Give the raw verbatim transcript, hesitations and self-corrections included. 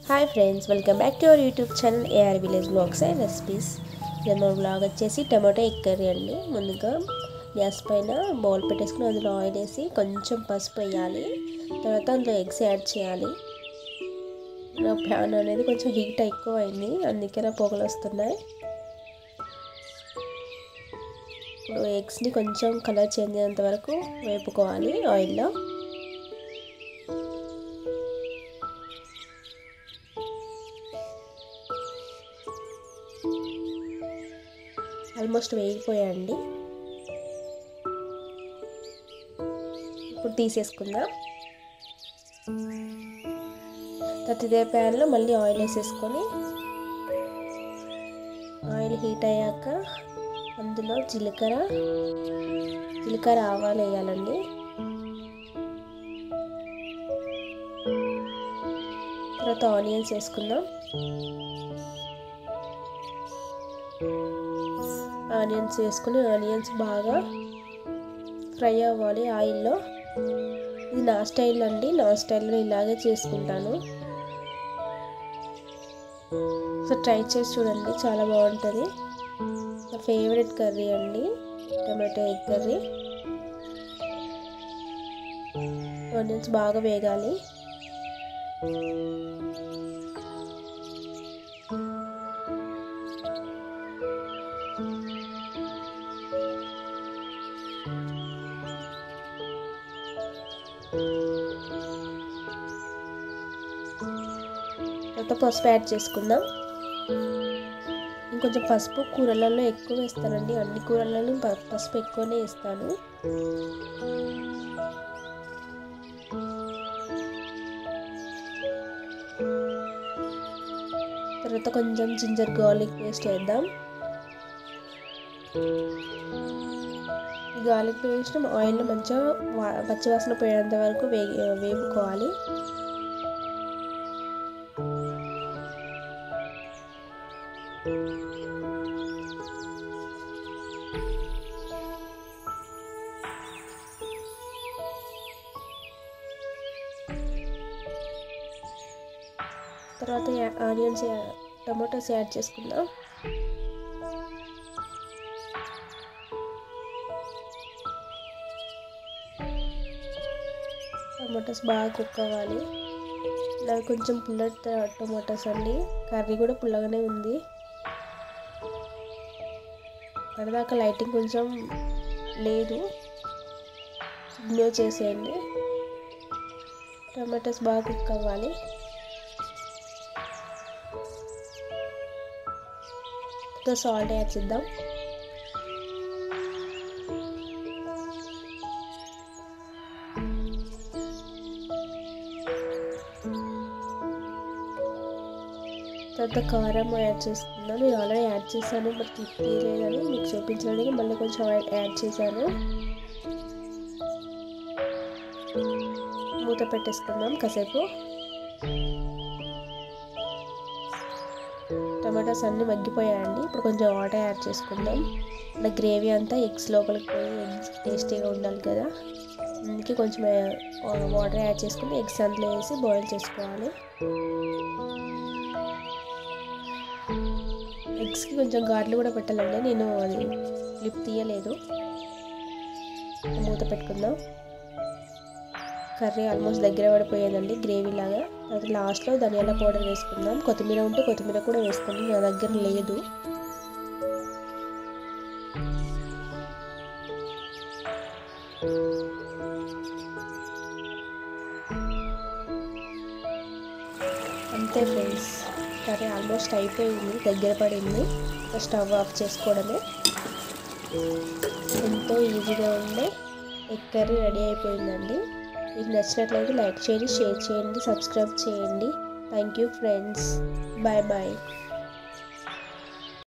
Hi friends, welcome back to our YouTube channel AR village blogs and recipes. మన blog వచ్చేసి tomato egg curry అండి. ముందుగా gas పైన bowl పెట్టేసుకుని అందులో ఆయిల్ వేసి కొంచెం పసుపు వేయాలి. తర్వాత అందులో ఎగ్స్ యాడ్ చేయాలి. నా ప్యాన్ అనేది కొంచెం హీట్ ఎక్కువ అయింది, అందుకే నా పొగలు వస్తున్నాయి. ఇప్పుడు ఎగ్స్ని కొంచెం కలర్ చేంజ్ అయ్యేంత వరకు వేపుకోవాలి ఆయిల్లో. ఆల్మోస్ట్ వేగిపోయాయండి. ఇప్పుడు తీసేసుకుందాం. తర్వాత ఇదే ప్యాన్లో మళ్ళీ ఆయిల్ వేసేసుకొని ఆయిల్ హీట్ అయ్యాక అందులో జీలకర్ర జీలకర్ర ఆవాలు వేయాలండి. తర్వాత ఆనియన్స్ వేసుకుందాం. ఆనియన్స్ వేసుకుని ఆనియన్స్ బాగా ఫ్రై అవ్వాలి ఆయిల్లో. ఇది నా స్టైల్ అండి, నా స్టైల్లో ఇలాగే చేసుకుంటాను. సో ట్రై చేసి చూడండి, చాలా బాగుంటుంది. నా ఫేవరెట్ కర్రీ అండి టమాటో ఎగ్ కర్రీ. ఆనియన్స్ బాగా వేగాలి. తర్వాత పసుపు యాడ్ చేసుకుందాం. ఇంకొంచెం పసుపు కూరలలో ఎక్కువ వేస్తానండి, అన్ని కూరలలో పసుపు ఎక్కువనే వేస్తాను. తర్వాత కొంచెం జింజర్ గార్లిక్ పేస్ట్ వేద్దాం. ఈ గార్లిక్ పేస్ట్ ఆయిల్లో మంచిగా పచ్చివాసన పోయేంత వరకు వే వేపుకోవాలి. తర్వాత ఆనియన్స్ టమాటోస్ యాడ్ చేసుకుందాం. టమాటోస్ బాగా కుక్ అవ్వాలి. నాకు కొంచెం పుల్లటి టమాటోస్ అండి, కర్రీ కూడా పుల్లగానే ఉంది. అక్కడిదాకా లైటింగ్ కొంచెం లేదు, ఇగ్నోర్ చేసేయండి. టమాటోస్ బాగా కుక్ అవ్వాలి. సాల్ట్ యాడ్ చేద్దాం. తర్వాత కారం యాడ్ చేసుకుందాం. నేను ఆల్రెడీ యాడ్ చేశాను, బట్ తీయలేదని మీకు చూపించడానికి మళ్ళీ కొంచెం యాడ్ చేశాను. మూత పెట్టేసుకుందాం కాసేపు. టమాటాస్ అన్నీ మగ్గిపోయాయండి. ఇప్పుడు కొంచెం వాటర్ యాడ్ చేసుకుందాం. అంటే గ్రేవీ అంతా ఎగ్స్ లోపలికి పోయి ఎగ్స్ టేస్టీగా ఉండాలి కదా, అందుకే కొంచెం వాటర్ యాడ్ చేసుకుని ఎగ్స్ అందులో వేసి బాయిల్ చేసుకోవాలి. ఎగ్స్కి కొంచెం గార్లు కూడా పెట్టాలండి, నేను అది లిప్ తీయలేదు. మూత పెట్టుకుందాం. కర్రీ ఆల్మోస్ట్ దగ్గర పడిపోయేదండి గ్రేవీ లాగా. తర్వాత లాస్ట్లో ధనియాల పౌడర్ వేసుకుందాం. కొత్తిమీర ఉంటే కొత్తిమీర కూడా వేసుకోండి, నా దగ్గర లేదు. అంతే ఫ్రెండ్స్, కర్రీ ఆల్మోస్ట్ అయిపోయింది, దగ్గర పడింది. స్టవ్ ఆఫ్ చేసుకోవడమే. ఎంతో ఈజీగా ఉండే ఎగ్ కర్రీ రెడీ అయిపోయిందండి. మీకు నచ్చినట్లయితే లైక్ చేయండి, షేర్ చేయండి, సబ్స్క్రైబ్ చేయండి. Thank you friends, bye bye.